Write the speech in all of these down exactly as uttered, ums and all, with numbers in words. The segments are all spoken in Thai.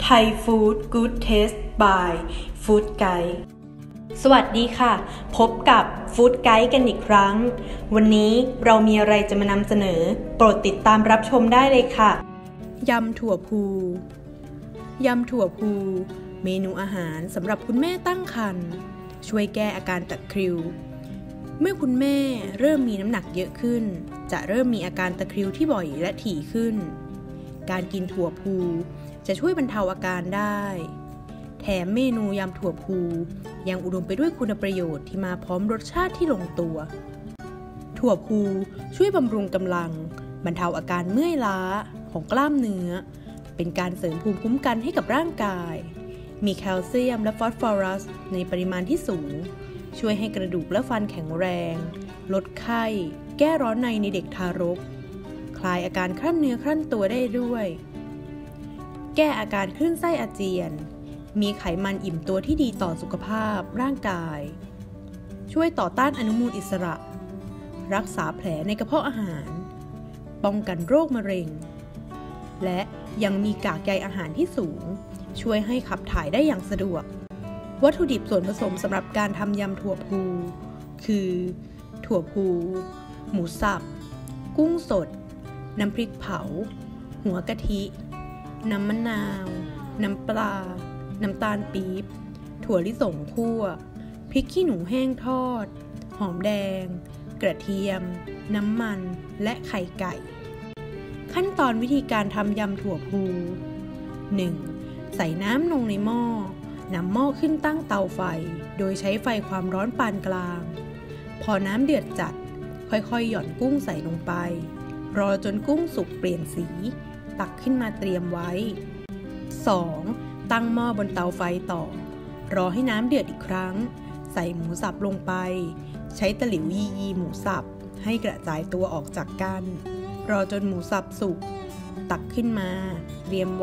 Thai Food Good Taste by Food Guide สวัสดีค่ะพบกับ Food Guide กันอีกครั้งวันนี้เรามีอะไรจะมานำเสนอโปรดติดตามรับชมได้เลยค่ะยำถั่วพูยำถั่วพูเมนูอาหารสำหรับคุณแม่ตั้งครรภ์ช่วยแก้อาการตะคริวเมื่อคุณแม่เริ่มมีน้ำหนักเยอะขึ้นจะเริ่มมีอาการตะคริวที่บ่อยและถี่ขึ้นการกินถั่วพูจะช่วยบรรเทาอาการได้แถมเมนูยำถั่วพูยังอุดมไปด้วยคุณประโยชน์ที่มาพร้อมรสชาติที่ลงตัวถั่วพูช่วยบำรุงกำลังบรรเทาอาการเมื่อยล้าของกล้ามเนื้อเป็นการเสริมภูมิคุ้มกันให้กับร่างกายมีแคลเซียมและฟอสฟอรัสในปริมาณที่สูงช่วยให้กระดูกและฟันแข็งแรงลดไข้แก้ร้อนในในเด็กทารกคลายอาการครั่นเนื้อครั่นตัวได้ด้วยแก้อาการคลื่นไส้อาเจียนมีไขมันอิ่มตัวที่ดีต่อสุขภาพร่างกายช่วยต่อต้านอนุมูลอิสระรักษาแผลในกระเพาะอาหารป้องกันโรคมะเร็งและยังมีกากใยอาหารที่สูงช่วยให้ขับถ่ายได้อย่างสะดวกวัตถุดิบส่วนผสมสำหรับการทำยำถั่วพูคือถั่วพูหมูสับกุ้งสดน้ำพริกเผาหัวกะทิน้ำมะนาวน้ำปลาน้ำตาลปี๊บถั่วลิสงคั่วพริกขี้หนูแห้งทอดหอมแดงกระเทียมน้ำมันและไข่ไก่ขั้นตอนวิธีการทำยำถั่วพู หนึ่ง. ใส่น้ำลงในหม้อนำหม้อขึ้นตั้งเตาไฟโดยใช้ไฟความร้อนปานกลางพอน้ำเดือดจัดค่อยๆหย่อนกุ้งใส่ลงไปรอจนกุ้งสุกเปลี่ยนสีตักขึ้นมาเตรียมไว้ สอง. ตั้งหม้อบนเตาไฟต่อรอให้น้ำเดือดอีกครั้งใส่หมูสับลงไปใช้ตะหลิวยียีหมูสับให้กระจายตัวออกจากกันรอจนหมูสับสุกตักขึ้นมาเตรียมไว้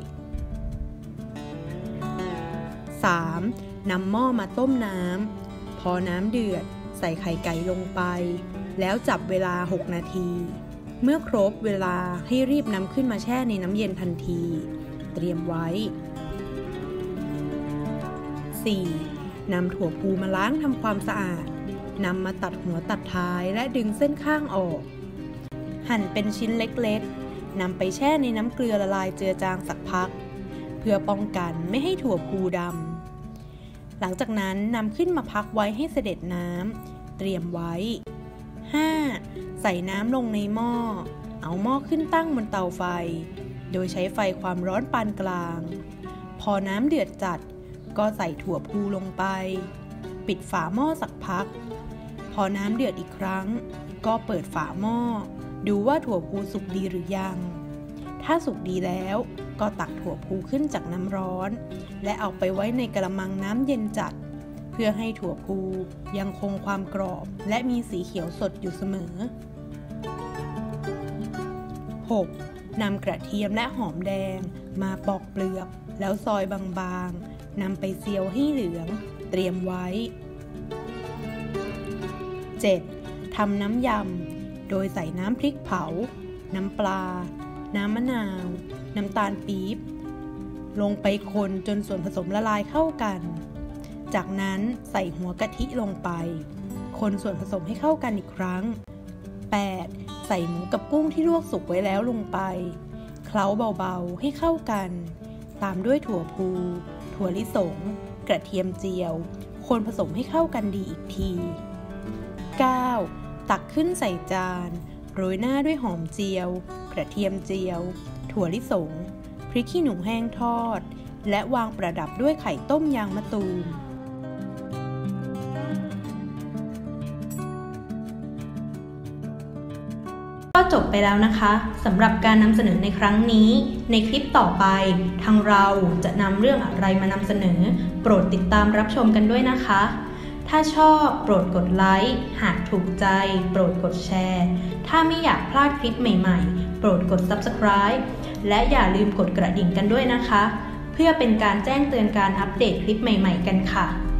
สาม. นำหม้อมาต้มน้ำพอน้ำเดือดใส่ไข่ไก่ลงไปแล้วจับเวลาหกนาทีเมื่อครบเวลาให้รีบนำขึ้นมาแช่ในน้ำเย็นทันทีเตรียมไว้ สี่. นำถั่วพูมาล้างทำความสะอาดนำมาตัดหัวตัดท้ายและดึงเส้นข้างออกหั่นเป็นชิ้นเล็กๆนำไปแช่ในน้ำเกลือละลายเจือจางสักพักเพื่อป้องกันไม่ให้ถั่วพูดำหลังจากนั้นนำขึ้นมาพักไว้ให้เสด็จน้ำเตรียมไว้ ห้า. ใส่น้ำลงในหม้อเอาหม้อขึ้นตั้งบนเตาไฟโดยใช้ไฟความร้อนปานกลางพอน้ำเดือดจัดก็ใส่ถั่วพูลงไปปิดฝาหม้อสักพักพอน้ำเดือดอีกครั้งก็เปิดฝาหม้อดูว่าถั่วพูสุกดีหรือยังถ้าสุกดีแล้วก็ตักถั่วพูขึ้นจากน้ำร้อนและเอาไปไว้ในกระมังน้ำเย็นจัดเพื่อให้ถั่วพูยังคงความกรอบและมีสีเขียวสดอยู่เสมอ หก. นำกระเทียมและหอมแดงมาปอกเปลือกแล้วซอยบางๆนำไปเจียวให้เหลืองเตรียมไว้ เจ็ด. ทำน้ำยำโดยใส่น้ำพริกเผาน้ำปลาน้ำมะนาวน้ำตาลปี๊บลงไปคนจนส่วนผสมละลายเข้ากันจากนั้นใส่หัวกะทิลงไปคนส่วนผสมให้เข้ากันอีกครั้ง แปด. ใส่หมูกับกุ้งที่ลวกสุกไว้แล้วลงไปเคล้าเบาๆให้เข้ากันตามด้วยถั่วพูถั่วลิสงกระเทียมเจียวคนผสมให้เข้ากันดีอีกที เก้า. ตักขึ้นใส่จานโรยหน้าด้วยหอมเจียวกระเทียมเจียวถั่วลิสงพริกขี้หนูแห้งทอดและวางประดับด้วยไข่ต้มยางมะตูมก็จบไปแล้วนะคะสำหรับการนำเสนอในครั้งนี้ในคลิปต่อไปทางเราจะนำเรื่องอะไรมานำเสนอโปรดติดตามรับชมกันด้วยนะคะถ้าชอบโปรดกดไลค์หากถูกใจโปรดกดแชร์ถ้าไม่อยากพลาดคลิปใหม่ๆโปรดกด ซับสไครบ์ และอย่าลืมกดกระดิ่งกันด้วยนะคะเพื่อเป็นการแจ้งเตือนการอัปเดตคลิปใหม่ๆกันค่ะ